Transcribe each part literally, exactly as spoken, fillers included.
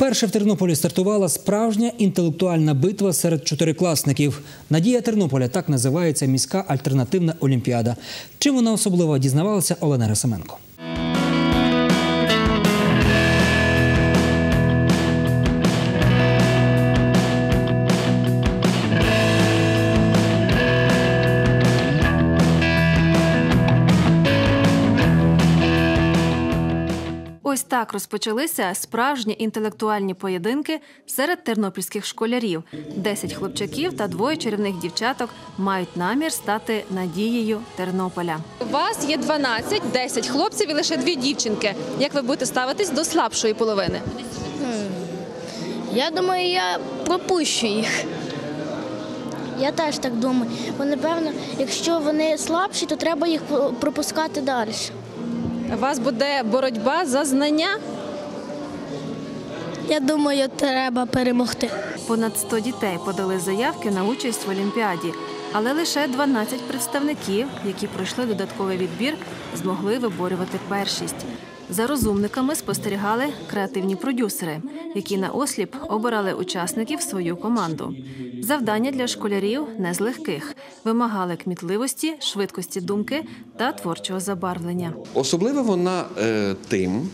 Вперше в Тернополі стартувала справжня інтелектуальна битва серед чотирикласників. «Надія Тернополя» – так називається міська альтернативна олімпіада. Чим вона особлива, дізнавалася Олена Герасименко. Ось так розпочалися справжні інтелектуальні поєдинки серед тернопільських школярів. Десять хлопчаків та двоє чарівних дівчаток мають намір стати надією Тернополя. У вас є дванадцять, десять хлопців і лише дві дівчинки. Як ви будете ставитись до слабшої половини? Я думаю, я пропущу їх. Я теж так думаю. Бо, напевно, якщо вони слабші, то треба їх пропускати далі. У вас буде боротьба за знання? Я думаю, треба перемогти. Понад сто дітей подали заявки на участь в Олімпіаді, але лише дванадцять представників, які пройшли додатковий відбір, змогли виборювати першість. За розумниками спостерігали креативні продюсери, які наосліп обирали учасників в свою команду. Завдання для школярів не з легких. Вимагали кмітливості, швидкості думки та творчого забарвлення. Особлива вона е, тим,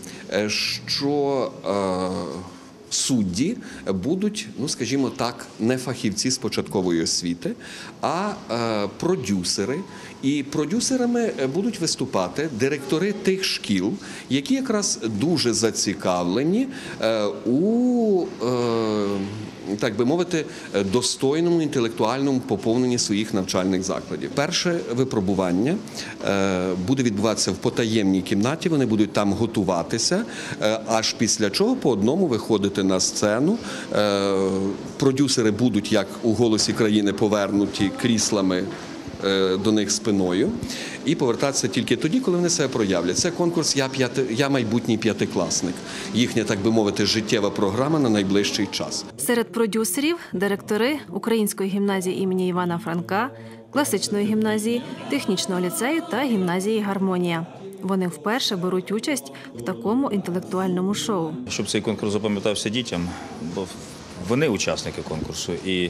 що е, судді будуть, ну скажімо так, не фахівці з початкової освіти, а е, продюсери. І продюсерами будуть виступати директори тих шкіл, які якраз дуже зацікавлені е, у, е, так би мовити, достойному інтелектуальному поповненні своїх навчальних закладів. Перше випробування е, буде відбуватися в потаємній кімнаті, вони будуть там готуватися, е, аж після чого по одному виходити на сцену. Е, продюсери будуть, як у «Голосі країни», повернуті кріслами до них спиною і повертатися тільки тоді, коли вони себе проявлять. Це конкурс «Я, п'яти, я майбутній п'ятикласник». Їхня, так би мовити, життєва програма на найближчий час. Серед продюсерів – директори Української гімназії імені Івана Франка, Класичної гімназії, Технічного ліцею та гімназії «Гармонія». Вони вперше беруть участь в такому інтелектуальному шоу. Щоб цей конкурс запам'ятався дітям, бо вони учасники конкурсу, і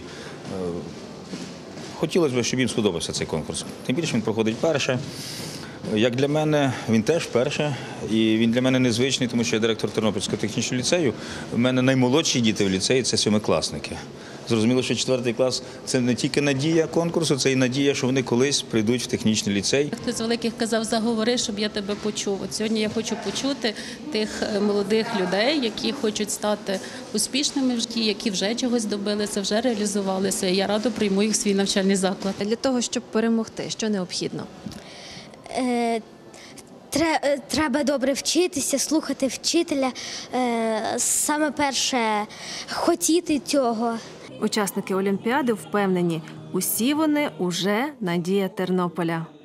хотілося б, щоб їм сподобався цей конкурс. Тим більше він проходить перше. Як для мене, він теж перше. І він для мене незвичний, тому що я директор Тернопільського технічного ліцею. У мене наймолодші діти в ліцеї – це сьомикласники. Зрозуміло, що четвертий клас – це не тільки надія конкурсу, це і надія, що вони колись прийдуть в технічний ліцей. Хтось з великих казав, заговори, щоб я тебе почув. От сьогодні я хочу почути тих молодих людей, які хочуть стати успішними в житті, які вже чогось добилися, вже реалізувалися. Я радо прийму їх в свій навчальний заклад. Для того, щоб перемогти, що необхідно? Треба добре вчитися, слухати вчителя, саме перше – хотіти цього. Учасники Олімпіади впевнені, усі вони уже надія Тернополя.